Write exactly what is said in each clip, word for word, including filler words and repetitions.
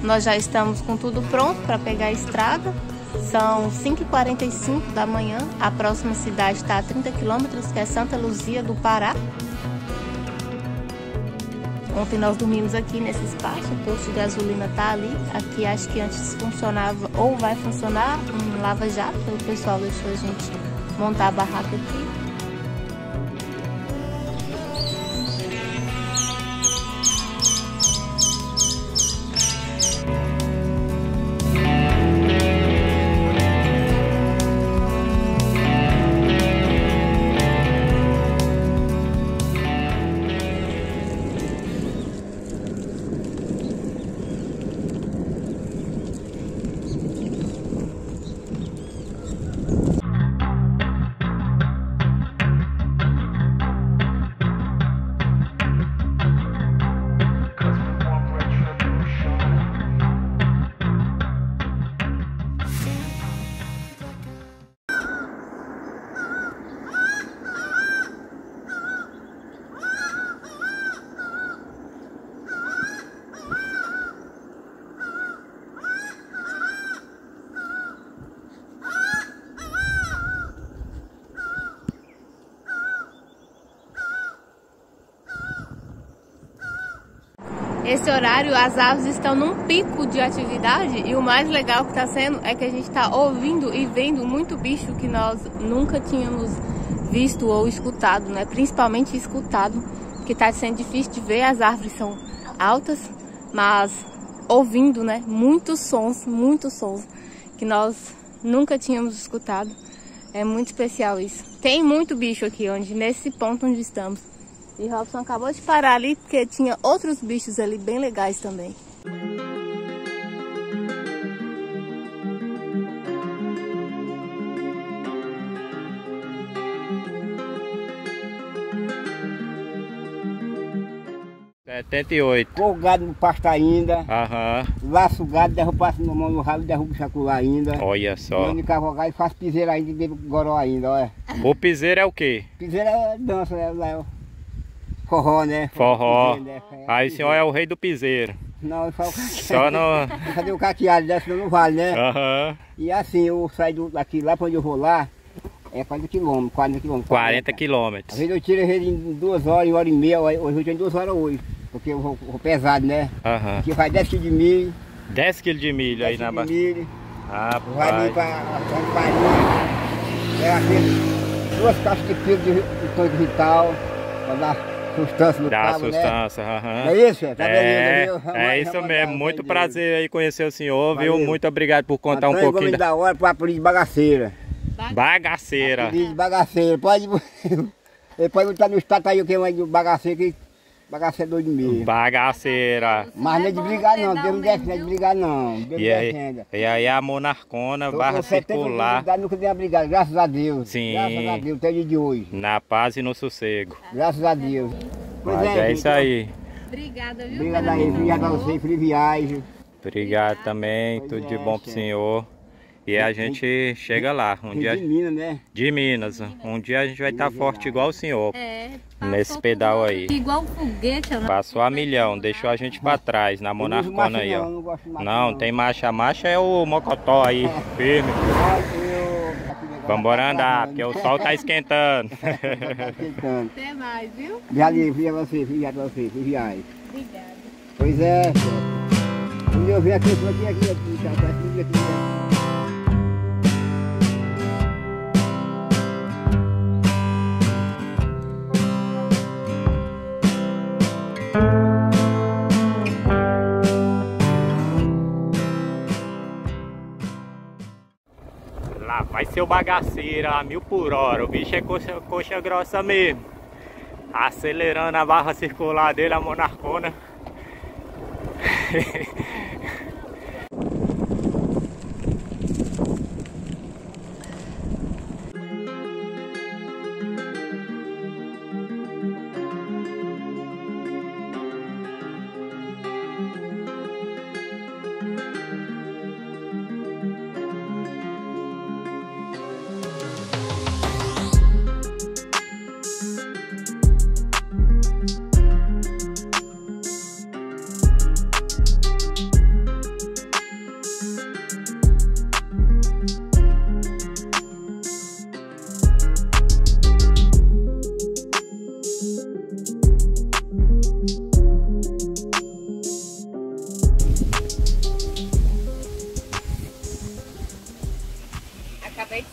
nós já estamos com tudo pronto para pegar a estrada. São cinco e quarenta e cinco da manhã, a próxima cidade está a trinta quilômetros, que é Santa Luzia do Pará. Ontem nós dormimos aqui nesse espaço, o posto de gasolina está ali. Aqui acho que antes funcionava ou vai funcionar um lava-jato, o pessoal deixou a gente montar a barraca aqui. Esse horário as aves estão num pico de atividade e o mais legal que está sendo é que a gente está ouvindo e vendo muito bicho que nós nunca tínhamos visto ou escutado, né? Principalmente escutado, que está sendo difícil de ver, as árvores são altas, mas ouvindo, né? Muitos sons, muitos sons que nós nunca tínhamos escutado. É muito especial isso. Tem muito bicho aqui, onde, nesse ponto onde estamos. E Robson acabou de parar ali porque tinha outros bichos ali bem legais também. setenta e oito. Pô o gado no pasto ainda. Aham. Laço o gado, derrubo passo na mão no rabo, derrubo o chacular ainda. Olha só. Eu de cavalgar e faço piseira ainda e bebo goró ainda, olha. O piseiro é o quê? Piseira é dança, é, é forró, né? Forró. Piseiro, né? É, aí o senhor é o rei do piseiro. Não, eu falo Só no... Cadê o caqueado dessa não vale, né? Aham. E assim, eu saio daqui lá pra onde eu vou lá, é quarenta quilômetros, quarenta quilômetros. quarenta quilômetros. Às vezes eu tiro ele em duas horas, uma hora e meia, hoje eu tenho duas horas hoje. Porque eu vou, vou pesado, né? Aham. Aqui vai dez quilos de milho. dez quilos de milho aí na base. base. Vai ali pra farinha. É aquele, duas caixas de pelo de, de coisa vital. Pra dar sustância no Dá cabo, sustância, né? aham. Não é isso? Tá é, vendo? é isso mesmo. Muito prazer aí conhecer o senhor, viu? Valeu. Muito obrigado por contar Antônio um pouquinho Gomes da... da hora pro apelido de bagaceira. Bagaceira. Apelido de bagaceira. Pode... Ele pode botar no status aí o que é de bagaceira, que bagaceira é doido mesmo. Bagaceira. Mas não é de brigar não, Deus não defende, não é de brigar não. Deus E aí, defenda. e aí a monarcona, Tô barra com setenta circular. anos, nunca dei uma brigada, graças a Deus. Sim. Graças a Deus, até o dia de hoje. Na paz e no sossego. Graças a Deus. Pois Mas é, gente, isso aí. Obrigada, viu? Obrigado aí, obrigado a você, feliz viagem. Obrigado também, Pois tudo é, de bom pro chefe. senhor. E a gente chega lá, um dia De Minas, né? de Minas. Um dia a gente vai estar forte igual o senhor. É, Nesse pedal aí. igual um foguete. Né? Passou a milhão, deixou a gente pra trás, na Eu não uso monarcona macho aí, não, ó. não gosto de macho Não, tem marcha. Marcha é o mocotó aí, firme. Vambora andar, porque o sol tá esquentando. Até mais, viu? Obrigado a você, obrigado a você, feliz viagem. Obrigada. Pois é, quando eu venho aqui, eu tô aqui, aqui, aqui, tá, tá aqui, aqui, aqui. Lá vai ser o bagaceira a mil por hora, o bicho é coxa, coxa grossa mesmo. Acelerando a barra circular dele, a monarcona.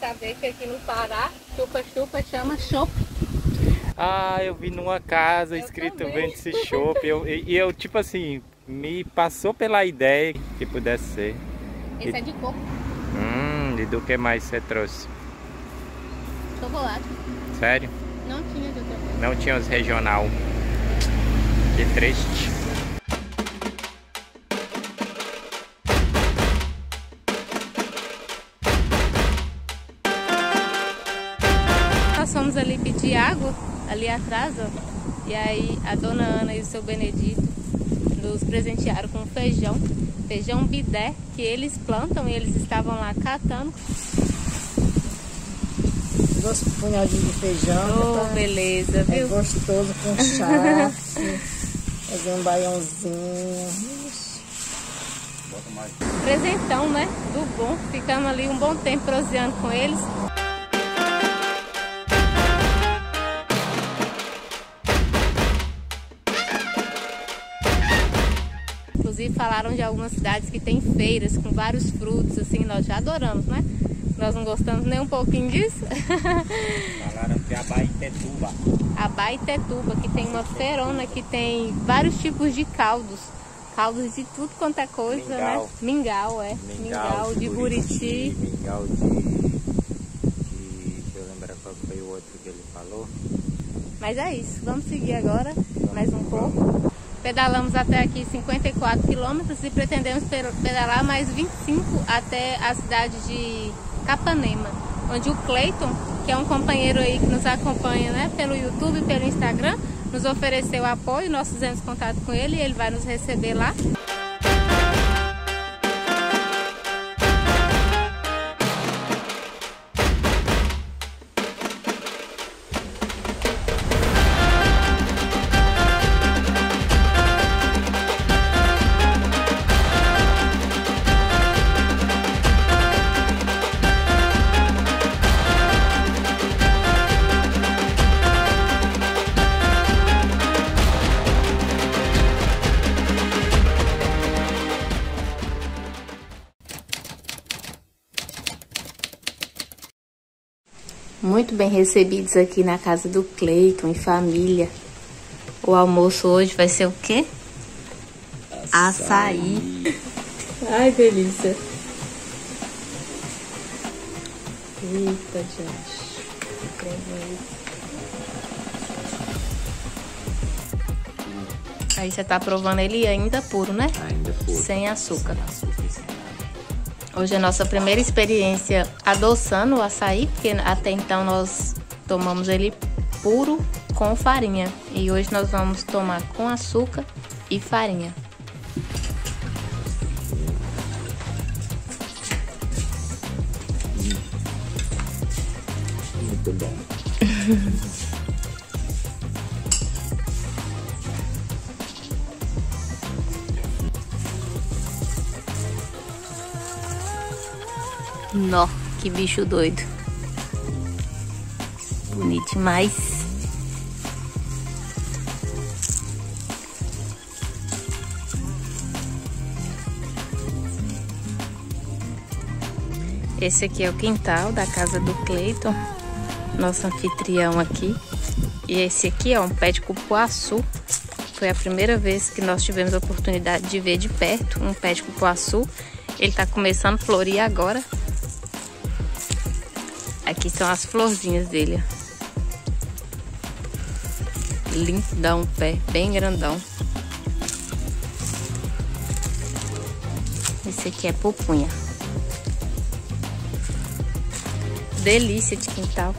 saber que aqui no Pará, chupa-chupa chama chopp. Ah, eu vi numa casa eu escrito também. vende-se chopp. Eu, e eu, tipo assim, me passou pela ideia que pudesse ser. Esse e, é de coco. Hum, e do que mais você trouxe? Chocolate. Sério? Não tinha de outra coisa. Não tinha os regional. Que triste. Nós fomos ali pedir água, ali atrás, ó. E aí a dona Ana e o seu Benedito nos presentearam com feijão. Feijão bidé, que eles plantam e eles estavam lá catando. Dois punhadinhos de feijão. Oh, tá? beleza, viu? É gostoso com charque. Fazer um baiãozinho. Presentão, né? Do bom. Ficamos ali um bom tempo proseando com eles. Inclusive falaram de algumas cidades que tem feiras com vários frutos, assim, nós já adoramos, né? Nós não gostamos nem um pouquinho disso. Falaram que é Abaetetuba. Abaetetuba, que tem uma feirona que tem vários tipos de caldos. Caldos de tudo quanto é coisa, Mingau. né? Mingau, é. Mingau, Mingau de, de buriti. buriti. Mingau de, de... Deixa eu lembrar qual foi o outro que ele falou. Mas é isso, vamos seguir agora mais um pouco. Pedalamos até aqui cinquenta e quatro quilômetros e pretendemos pedalar mais vinte e cinco até a cidade de Capanema, onde o Cleiton, que é um companheiro aí que nos acompanha, né, pelo YouTube e pelo Instagram, nos ofereceu apoio. Nós fizemos contato com ele e ele vai nos receber lá. Muito bem recebidos aqui na casa do Cleiton e família. O almoço hoje vai ser o quê? Açaí. Açaí. Ai, delícia. Eita, gente. Aí você tá provando ele ainda puro, né? Ainda puro. Sem açúcar. Sem açúcar. Hoje é a nossa primeira experiência adoçando o açaí, porque até então nós tomamos ele puro com farinha. E hoje nós vamos tomar com açúcar e farinha. Muito bom. Nó, que bicho doido. Bonito demais. Esse aqui é o quintal da casa do Cleiton, nosso anfitrião aqui. E esse aqui é um pé de cupuaçu. Foi a primeira vez que nós tivemos a oportunidade de ver de perto um pé de cupuaçu. Ele tá começando a florir agora. Aqui são as florzinhas dele. Lindão o pé, bem grandão. Esse aqui é pupunha. Delícia de quintal.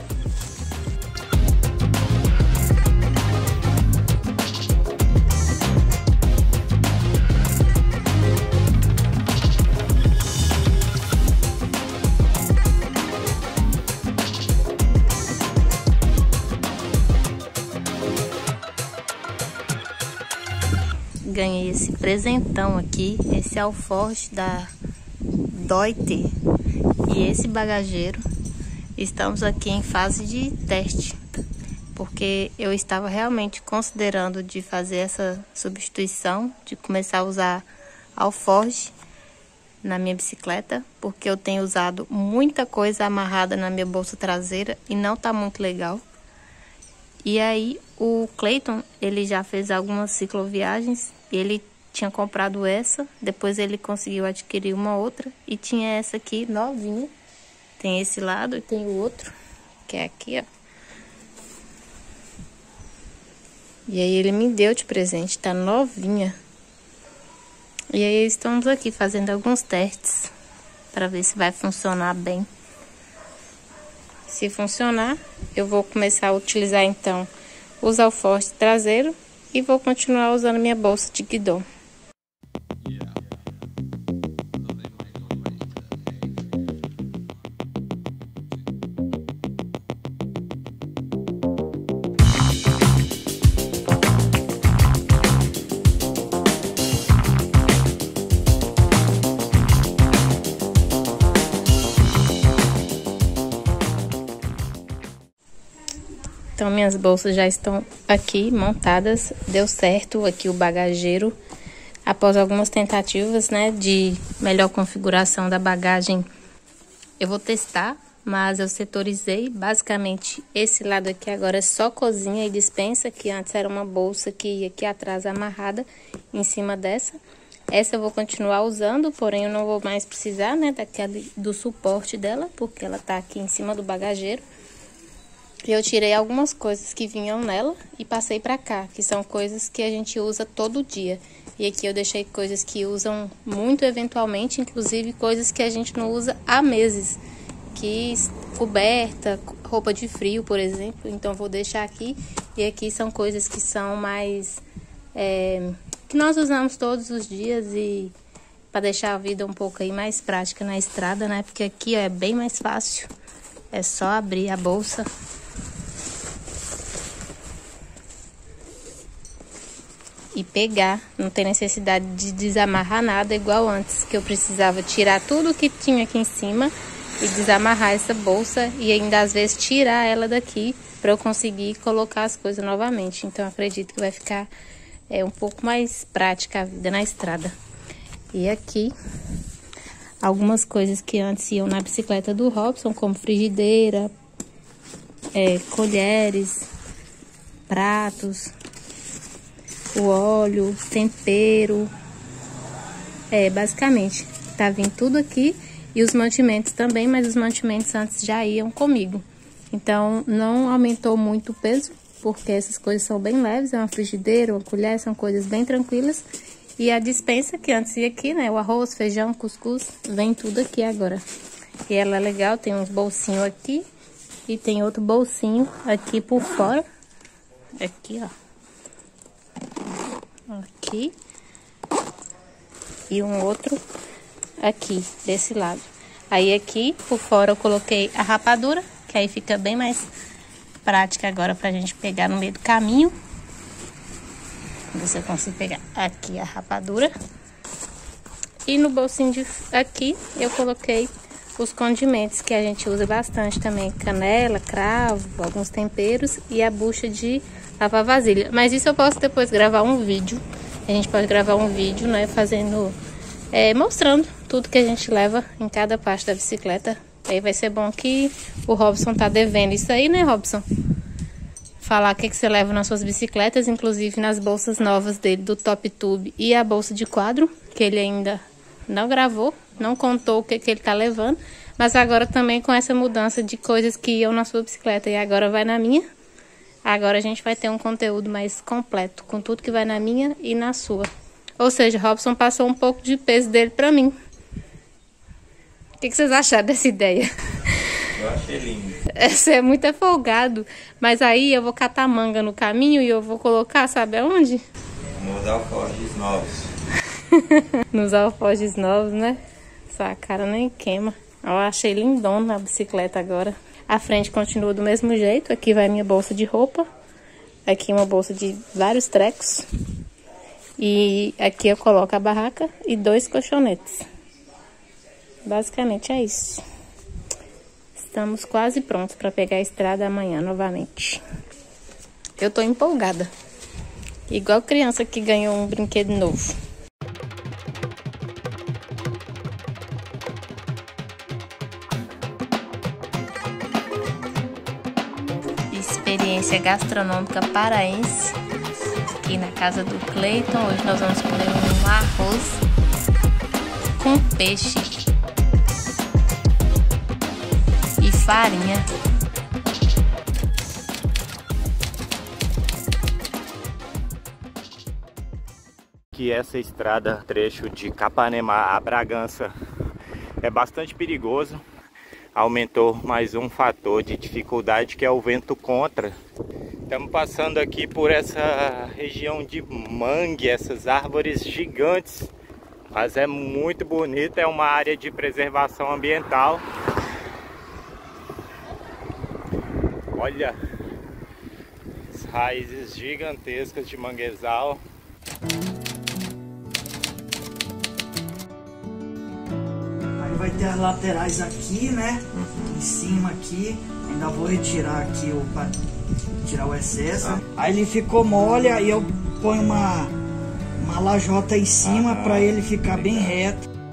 Ganhei esse presentão aqui, esse alforje da Deuter e esse bagageiro. Estamos aqui em fase de teste, porque eu estava realmente considerando de fazer essa substituição, de começar a usar alforje na minha bicicleta, porque eu tenho usado muita coisa amarrada na minha bolsa traseira e não tá muito legal. E aí o Cleiton, ele já fez algumas cicloviagens, ele tinha comprado essa, depois ele conseguiu adquirir uma outra e tinha essa aqui novinha. Tem esse lado e tem o outro, que é aqui, ó. E aí ele me deu de presente, tá novinha. E aí estamos aqui fazendo alguns testes para ver se vai funcionar bem. Se funcionar, eu vou começar a utilizar então os alforjes traseiros e vou continuar usando minha bolsa de guidão. Então, minhas bolsas já estão aqui montadas, deu certo aqui o bagageiro. Após algumas tentativas, né, de melhor configuração da bagagem, eu vou testar, mas eu setorizei. Basicamente, esse lado aqui agora é só cozinha e despensa, que antes era uma bolsa que ia aqui atrás amarrada em cima dessa. Essa eu vou continuar usando, porém eu não vou mais precisar, né, daquele, do suporte dela, porque ela tá aqui em cima do bagageiro. Eu tirei algumas coisas que vinham nela e passei pra cá, que são coisas que a gente usa todo dia. E aqui eu deixei coisas que usam muito eventualmente, inclusive coisas que a gente não usa há meses. Que coberta, roupa de frio, por exemplo. Então vou deixar aqui. E aqui são coisas que são mais... É, que nós usamos todos os dias e para deixar a vida um pouco aí mais prática na estrada, né? Porque aqui ó, é bem mais fácil. É só abrir a bolsa e pegar, não tem necessidade de desamarrar nada igual antes, que eu precisava tirar tudo que tinha aqui em cima e desamarrar essa bolsa e ainda às vezes tirar ela daqui para eu conseguir colocar as coisas novamente. Então acredito que vai ficar é, um pouco mais prática a vida na estrada. E aqui algumas coisas que antes iam na bicicleta do Robson, como frigideira, é, colheres, pratos, o óleo, tempero, é, basicamente, tá vindo tudo aqui e os mantimentos também, mas os mantimentos antes já iam comigo. Então, não aumentou muito o peso, porque essas coisas são bem leves, é uma frigideira, uma colher, são coisas bem tranquilas. E a despensa que antes ia aqui, né, o arroz, feijão, cuscuz, vem tudo aqui agora. E ela é legal, tem uns bolsinhos aqui e tem outro bolsinho aqui por fora, aqui, ó. Aqui e um outro aqui desse lado. Aí aqui por fora eu coloquei a rapadura, que aí fica bem mais prática agora pra gente pegar no meio do caminho. Vou ver se eu consigo pegar aqui a rapadura. E no bolsinho de aqui eu coloquei os condimentos que a gente usa bastante também, canela, cravo, alguns temperos e a bucha de lavar vasilha. Mas isso eu posso depois gravar um vídeo. A gente pode gravar um vídeo, né, fazendo, é, mostrando tudo que a gente leva em cada parte da bicicleta. Aí vai ser bom que o Robson tá devendo isso aí, né, Robson? Falar o que, que você leva nas suas bicicletas, inclusive nas bolsas novas dele, do Top Tube e a bolsa de quadro, que ele ainda não gravou, não contou o que, que ele tá levando. Mas agora também com essa mudança de coisas que iam na sua bicicleta e agora vai na minha. Agora a gente vai ter um conteúdo mais completo, com tudo que vai na minha e na sua. Ou seja, Robson passou um pouco de peso dele pra mim. O que, que vocês acharam dessa ideia? Eu achei lindo. Você é muito folgado. Mas aí eu vou catar manga no caminho e eu vou colocar, sabe aonde? Nos alforjes novos. Nos alforjes novos, né? Sua cara nem queima. Eu achei lindona a bicicleta agora. A frente continua do mesmo jeito. Aqui vai minha bolsa de roupa. Aqui uma bolsa de vários trecos. E aqui eu coloco a barraca e dois colchonetes. Basicamente é isso. Estamos quase prontos para pegar a estrada amanhã novamente. Eu tô empolgada. Igual criança que ganhou um brinquedo novo. experiência gastronômica paraense aqui na casa do Cleiton. Hoje nós vamos comer um arroz com peixe e farinha. Que essa estrada, trecho de Capanema a Bragança, é bastante perigoso. Aumentou mais um fator de dificuldade, que é o vento contra. Estamos passando aqui por essa região de mangue, essas árvores gigantes, mas é muito bonita, é uma área de preservação ambiental. Olha as raízes gigantescas de manguezal. Vai ter as laterais aqui, né? Uhum. Em cima aqui. Ainda vou retirar aqui o para tirar o excesso. Ah. Aí ele ficou mole, aí eu ponho uma uma lajota em cima ah, para ele ficar bem reto.